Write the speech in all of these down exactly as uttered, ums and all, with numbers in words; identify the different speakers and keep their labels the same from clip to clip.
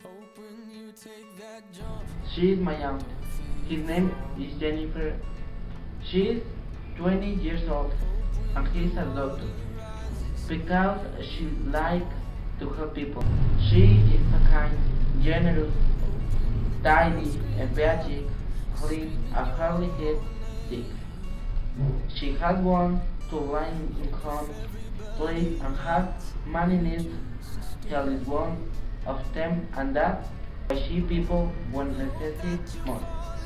Speaker 1: She is my aunt. His name is Jennifer. She is twenty years old and he is a doctor because she likes to help people. She is a kind, generous, tidy, empathic, clean, and hardly get sick. She has one to line income, play, and has many needs. Health is one of them, and that's why she people when necessity most.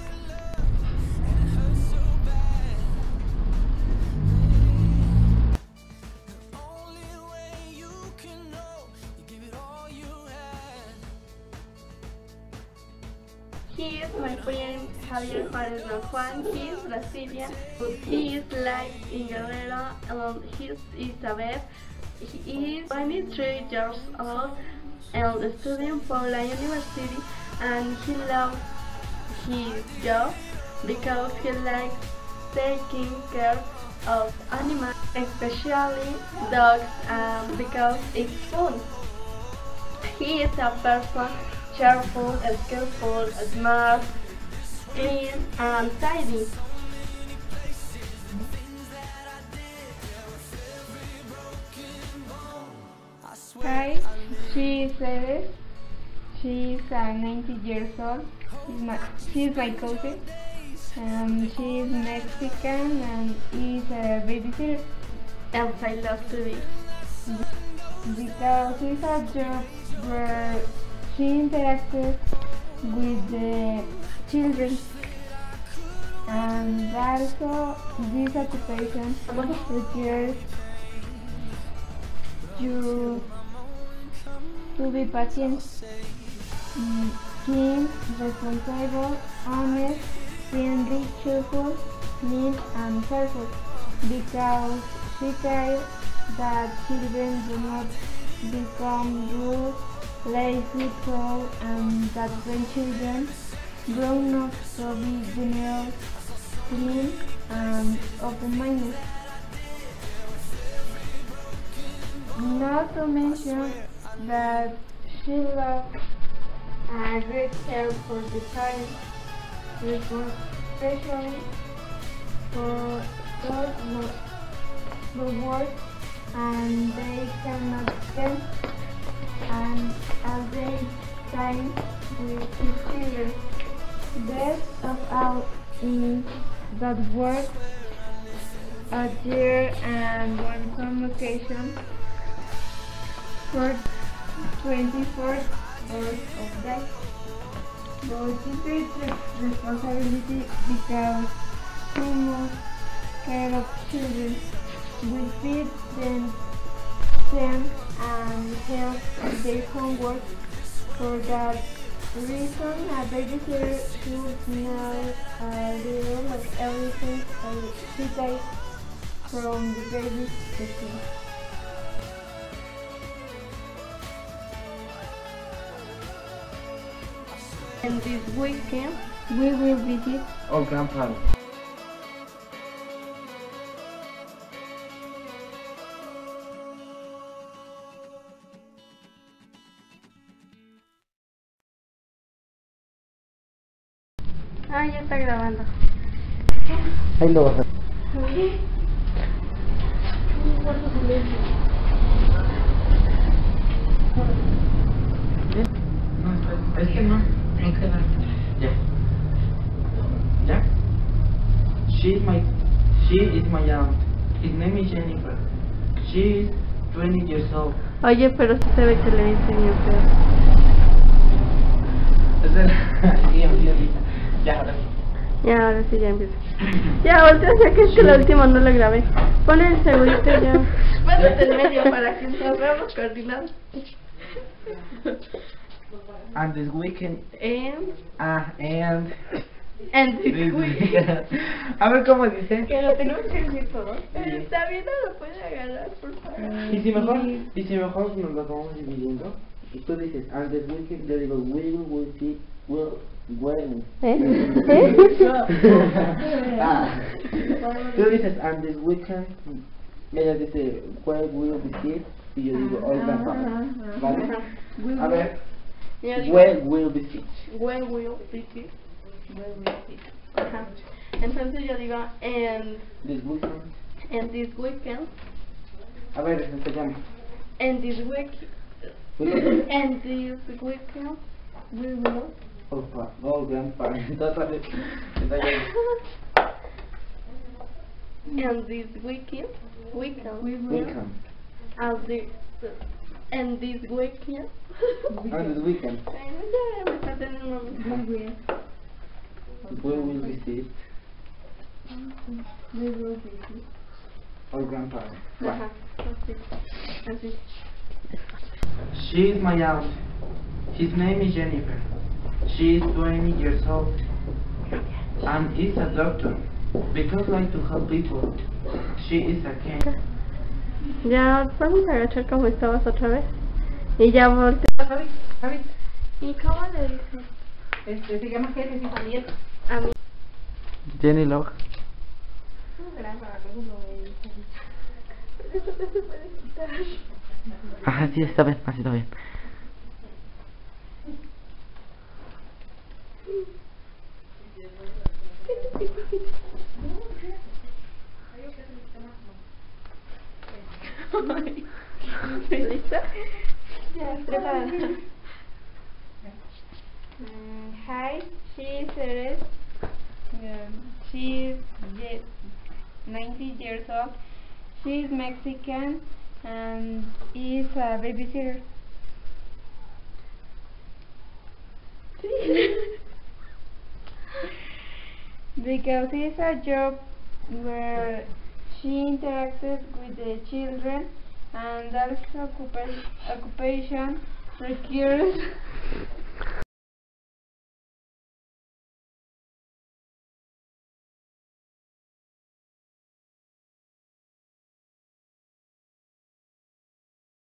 Speaker 2: He is my friend Javier Juarez Don Juan. He is Brazilian. He is like in Guerrero. Um, he is Isabel. He is twenty-three years old and studying Paula University, and he loves his job because he likes taking care of animals, especially dogs, um, because it's fun. He is a person cheerful, skillful, smart, clean, and tidy.
Speaker 3: Hi, she is Eve. She is uh, ninety years old. She's my, she is my cousin. Um, she is Mexican and is a babysitter.
Speaker 2: And I love to be.
Speaker 3: Because it's a job where she interacted with the children, and also this occupation requires you to be patient, mm, keen, responsible, honest, friendly, cheerful, neat, and careful, because she cares that children do not become rude, lazy, cold, and that when children grow up to be generous, clean, and open-minded. Not to mention that she loves a great care for the parents, especially for those who work and they cannot spend and as they time with his children. Best of all is that work a year and one convocation for twenty-four hours of day. But she takes responsibility because she must care of children. We feed them, them and help with their homework. For that reason, a babysitter should know a little of everything she takes from the baby's routine.
Speaker 2: And this weekend,
Speaker 3: we will visit
Speaker 1: our grandfather.
Speaker 2: ah, ya está grabando.
Speaker 1: Ahí lo vas a... No, es que no, no queda. Ya. Ya. She is my, she is my aunt. His name is Jennifer. She is twenty years old.
Speaker 2: Oye, pero sí se ve que le enseñó feo.
Speaker 1: Es el... Sí, empieza. Ya, ahora sí.
Speaker 2: Ya, ahora sí, ya empieza. Ya, voltea, ya que es que el último no lo grabé. Pon el segurito ya. Pásate en medio para que nos veamos coordinados.
Speaker 1: And this weekend...
Speaker 2: And...
Speaker 1: Ah, and...
Speaker 2: And this weekend.
Speaker 1: A ver cómo dice.
Speaker 2: Que lo tenemos que decir todo. Pero está bien, no lo puede agarrar, por favor.
Speaker 1: Y si mejor, y si mejor nos lo vamos dividiendo. Y tú dices, and this weekend, yo digo, we will see, will, when.
Speaker 2: ¿Eh? ¿Eh?
Speaker 1: Ah. Tú dices, and this weekend, y ella dice, where will we see, y yo digo, all grandfather. ¿Vale? A ver,
Speaker 2: Yo digo,
Speaker 1: Where will visit?
Speaker 2: where will visit? Where will visit? Ajá. Entonces yo digo, and,
Speaker 1: This weekend.
Speaker 2: and this weekend,
Speaker 1: A ver, se llama.
Speaker 2: and this week,
Speaker 1: Weekend.
Speaker 2: and this weekend, we will.
Speaker 1: Oh, pa- oh, grandpa. Entonces, entonces,
Speaker 2: And this weekend, weekend, we will.
Speaker 1: weekend.
Speaker 2: And this, and this weekend.
Speaker 1: Ah, this weekend.
Speaker 2: Ay, no, ya me está teniendo muy bien.
Speaker 1: Where will visit?
Speaker 2: We will visit.
Speaker 1: Or grandpa.
Speaker 2: Ajá, así, así.
Speaker 1: She is my aunt. His name is Jennifer. She is twenty years old and is a doctor. Because like to help people. She is a king.
Speaker 2: Ya vamos a agachar como estabas otra vez. Y ya volteo.
Speaker 3: Javi, Javi,
Speaker 2: ¿Y cómo le dices?
Speaker 3: este, se llama Génesis también.
Speaker 2: A mí.
Speaker 1: Jenny Log.
Speaker 2: Eso no se puede quitar.
Speaker 1: Ajá, sí, está bien, así está bien.
Speaker 2: ¿Lista?
Speaker 3: Ya, preparada. Mm, hi, she's Ceres. Um, she's ye- ninety years old. She's Mexican and is a babysitter. Because it's a job where she interacted with the children, and that occupa- occupation requires